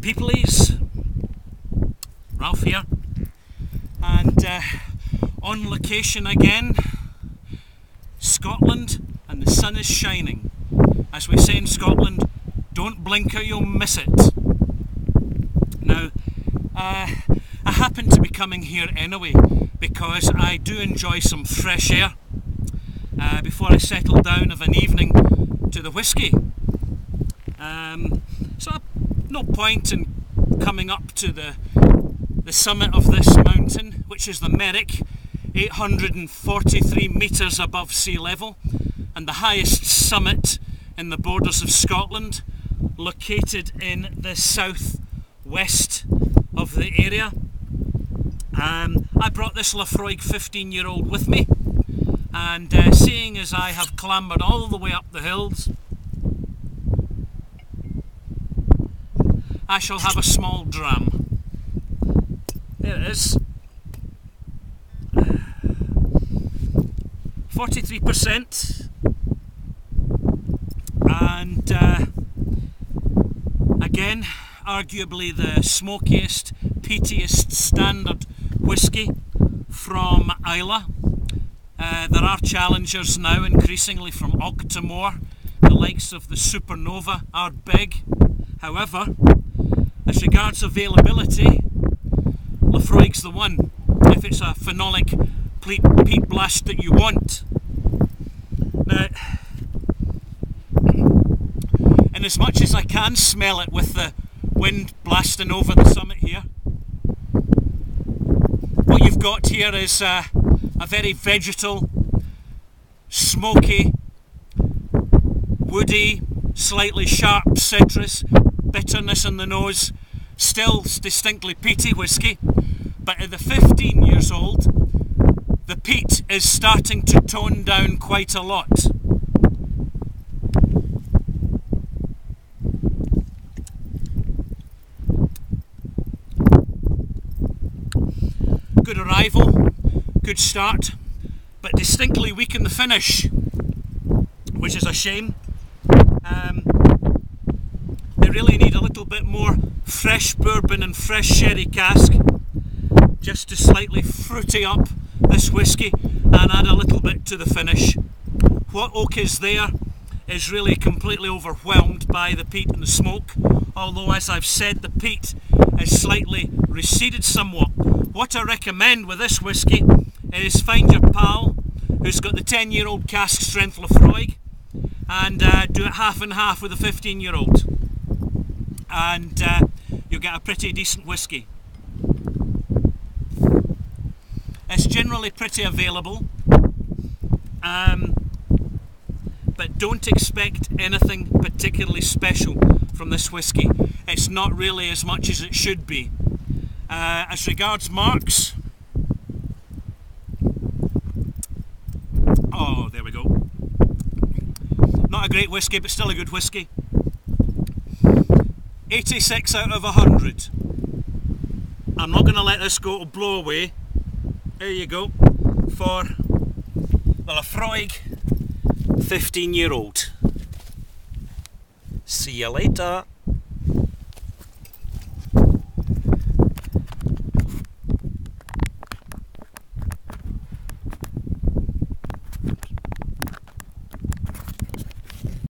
peoplies, Ralph here, and on location again, Scotland, and the sun is shining. As we say in Scotland, don't blink or you'll miss it. Now, I happen to be coming here anyway because I do enjoy some fresh air before I settle down of an evening to the whisky. So no point in coming up to the summit of this mountain, which is the Merrick, 843 metres above sea level, and the highest summit in the borders of Scotland, located in the south-west of the area. I brought this Laphroaig 15-year-old with me, and seeing as I have clambered all the way up the hills, I shall have a small dram. There it is. 43%, and again, arguably the smokiest, peatiest standard whisky from Islay. There are challengers now increasingly from Octomore. The likes of the Supernova are big. However, as regards availability, Laphroaig's the one, if it's a phenolic peat blast that you want. Now, in as much as I can smell it with the wind blasting over the summit here, what you've got here is a very vegetal, smoky, woody, slightly sharp citrus, bitterness in the nose, still distinctly peaty whisky, but at the 15 years old, the peat is starting to tone down quite a lot. Good arrival, good start, but distinctly weak in the finish, which is a shame. They really need a little bit more fresh bourbon and fresh sherry cask just to slightly fruity up this whisky and add a little bit to the finish. What oak is there is really completely overwhelmed by the peat and the smoke, although, as I've said, the peat is slightly receded somewhat. What I recommend with this whisky is find your pal who's got the 10-year-old cask strength Laphroaig and do it half and half with a 15-year-old, and you'll get a pretty decent whisky. It's generally pretty available, but don't expect anything particularly special from this whisky. It's not really as much as it should be. As regards marks, oh, there we go. Not a great whisky, but still a good whisky. 86 out of 100. I'm not going to let this go to blow away. There you go, for the Laphroaig 15-year-old. See you later.